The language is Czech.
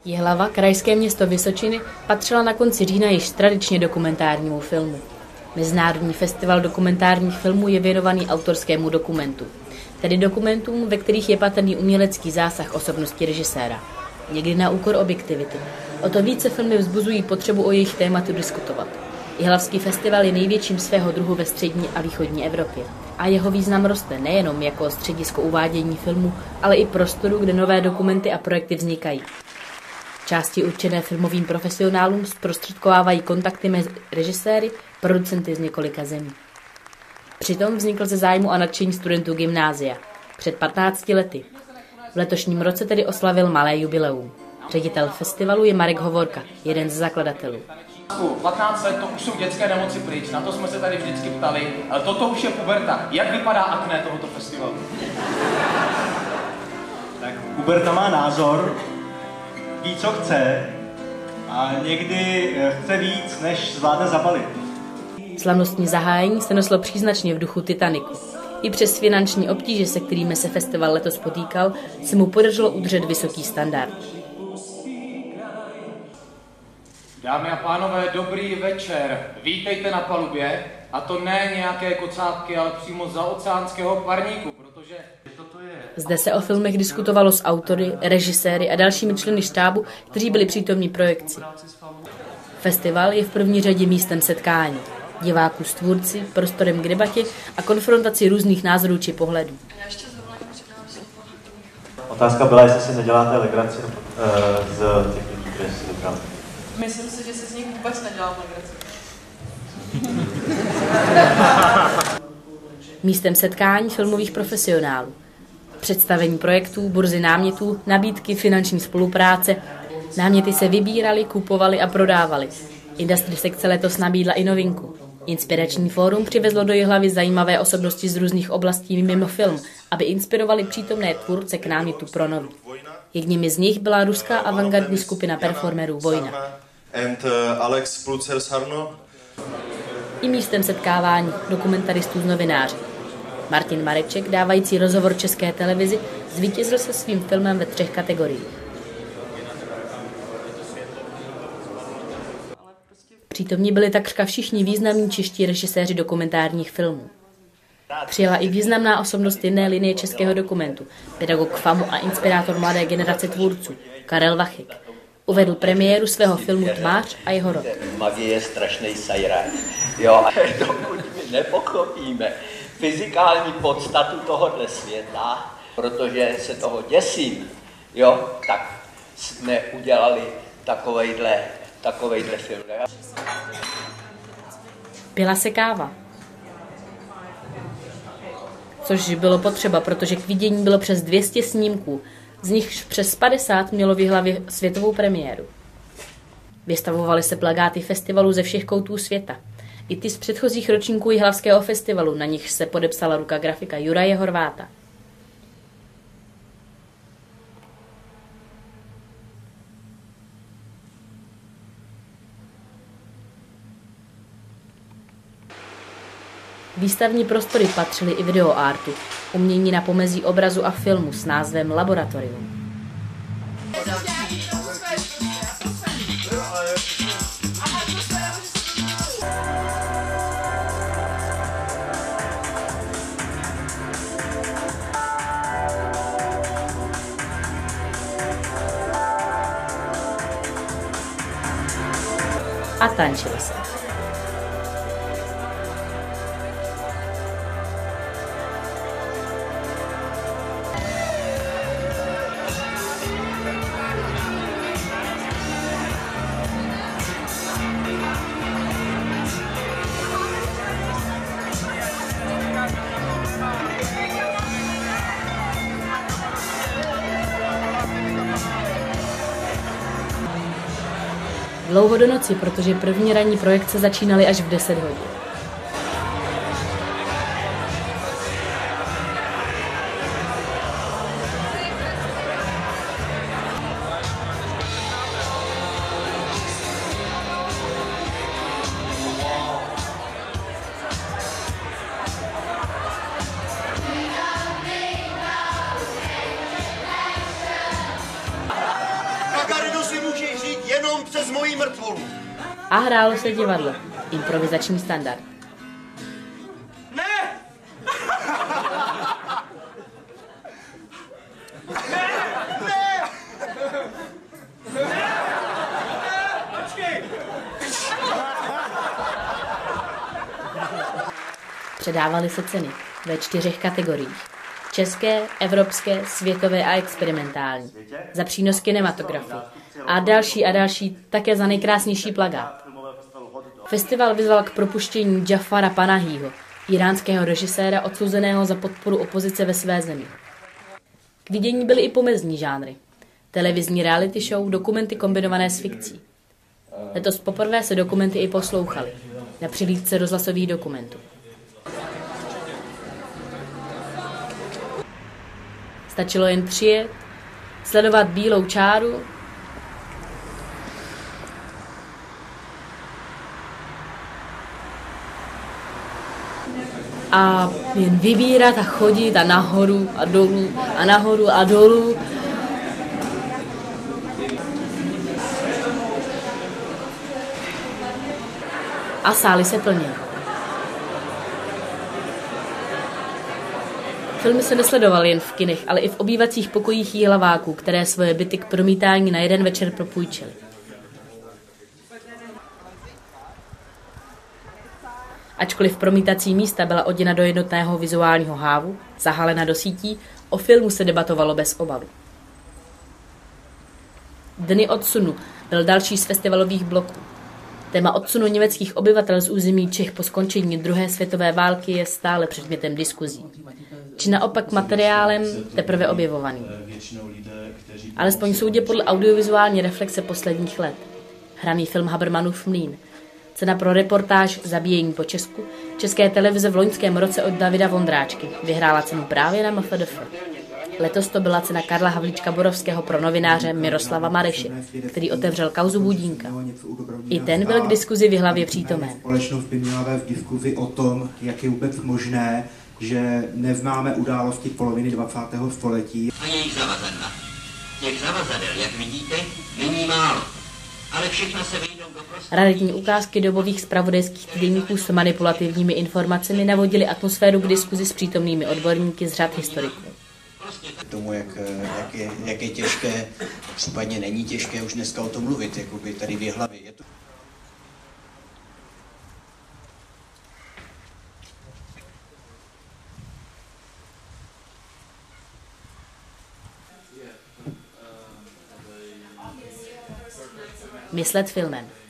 Jihlava, krajské město Vysočiny, patřila na konci října již tradičně dokumentárnímu filmu. Mezinárodní festival dokumentárních filmů je věnovaný autorskému dokumentu, tedy dokumentům, ve kterých je patrný umělecký zásah osobnosti režiséra. Někdy na úkor objektivity. O to více filmy vzbuzují potřebu o jejich tématu diskutovat. Jihlavský festival je největším svého druhu ve střední a východní Evropě. A jeho význam roste nejenom jako středisko uvádění filmů, ale i prostoru, kde nové dokumenty a projekty vznikají. Části určené filmovým profesionálům zprostředkovávají kontakty mezi režiséry, producenty z několika zemí. Přitom vznikl ze zájmu a nadšení studentů gymnázia před 15 lety. V letošním roce tedy oslavil malé jubileum. Ředitel festivalu je Marek Hovorka, jeden z zakladatelů. 15 let to už jsou dětské nemoci pryč, na to jsme se tady vždycky ptali, ale toto už je puberta. Jak vypadá akné tohoto festivalu? Tak puberta má názor, ví, co chce a někdy chce víc, než zvládne zabalit. Slavnostní zahájení se noslo příznačně v duchu Titaniku. I přes finanční obtíže, se kterými se festival letos potýkal, se mu podařilo udržet vysoký standard. Dámy a pánové, dobrý večer. Vítejte na palubě, a to ne nějaké kocápky, ale přímo za oceánského parníku, protože toto je... Zde se o filmech diskutovalo s autory, režiséry a dalšími členy štábu, kteří byli přítomní projekci. Festival je v první řadě místem setkání diváků s tvůrci, prostorem k debatě a konfrontaci různých názorů či pohledů. Otázka byla, jestli si neděláte legraci z těch lidí, které si vybrali. Myslím si, že si z nich vůbec nedělám legraci. Místem setkání filmových profesionálů. Představení projektů, burzy námětů, nabídky, finanční spolupráce. Náměty se vybíraly, kupovaly a prodávaly. Industry sekce letos nabídla i novinku. Inspirační fórum přivezlo do Jihlavy zajímavé osobnosti z různých oblastí mimo film, aby inspirovali přítomné tvůrce k námětu pro nový. Jedním z nich byla ruská avantgardní skupina performerů Vojna. Alex Plucer Sarno. I místem setkávání dokumentaristů z novináři. Martin Mareček, dávající rozhovor České televizi, zvítězil se svým filmem ve 3 kategoriích. Přítomní byli takřka všichni významní čeští režiséři dokumentárních filmů. Přijela i významná osobnost jedné linie českého dokumentu, pedagog FAMu a inspirátor mladé generace tvůrců, Karel Vachik. Uvedl premiéru svého filmu Tmář a jeho rod. Magie je strašný sajrák. Jo, dokud my nepochopíme fyzikální podstatu tohohle světa, protože se toho děsím, jo, tak jsme udělali takovejhle film. Pila se káva. Což bylo potřeba, protože k vidění bylo přes 200 snímků, z nichž přes 50 mělo v Jihlavě světovou premiéru. Vystavovaly se plakáty festivalu ze všech koutů světa. I ty z předchozích ročníků Jihlavského festivalu, na nich se podepsala ruka grafika Juraje Horváta. Výstavní prostory patřily i videoartu, umění na pomezí obrazu a filmu s názvem Laboratorium. A tančilo se. Dlouho do noci, protože první ranní projekce začínaly až v 10 hodin. Κάκαρη του A hrálo se divadlo. Improvizační standard. Předávaly se ceny ve 4 kategoriích. České, evropské, světové a experimentální. Za přínos kinematografii. A další, také za nejkrásnější plakát. Festival vyzval k propuštění Džafara Panahího, iránského režiséra odsouzeného za podporu opozice ve své zemi. K vidění byly i pomezní žánry. Televizní reality show, dokumenty kombinované s fikcí. Letos poprvé se dokumenty i poslouchaly. Na přehlídce rozhlasových dokumentů. Stačilo jen přijet, sledovat bílou čáru a jen vybírat a chodit a nahoru a dolů a nahoru a dolů. A sály se plnily. Filmy se nesledovaly jen v kinech, ale i v obývacích pokojích Jihlaváků, které svoje byty k promítání na jeden večer propůjčily. Ačkoliv promítací místa byla oděna do jednotného vizuálního hávu, zahalena do sítí, o filmu se debatovalo bez obavy. Dny odsunu byl další z festivalových bloků. Téma odsunu německých obyvatel z území Čech po skončení druhé světové války je stále předmětem diskuzí. Či naopak materiálem teprve objevovaným. Alespoň soudě podle audiovizuální reflexe posledních let. Hraný film Habermanův mlýn. Cena pro reportáž Zabíjení po Česku České televize v loňském roce od Davida Vondráčky vyhrála cenu právě na MFDF. Letos to byla cena Karla Havlíčka Borovského pro novináře Miroslava Mareše, který otevřel kauzu Budínka. I ten byl k diskuzi v Jihlavě přítomen. Společnost by měla vést diskuzi o tom, jak je vůbec možné, že neznáme události poloviny 20. století. A jejich zavazadla. Těch zavazadel, jak vidíte, není málo. Ale všechno se vejdou do prostoru. Raritní ukázky dobových zpravodajských týdeníků s manipulativními informacemi navodily atmosféru k diskuzi s přítomnými odborníky z řad historiků. Tomu, jak je těžké, případně není těžké už dneska o tom mluvit, jakoby tady v Jihlavě. Je to... Myslet filmem.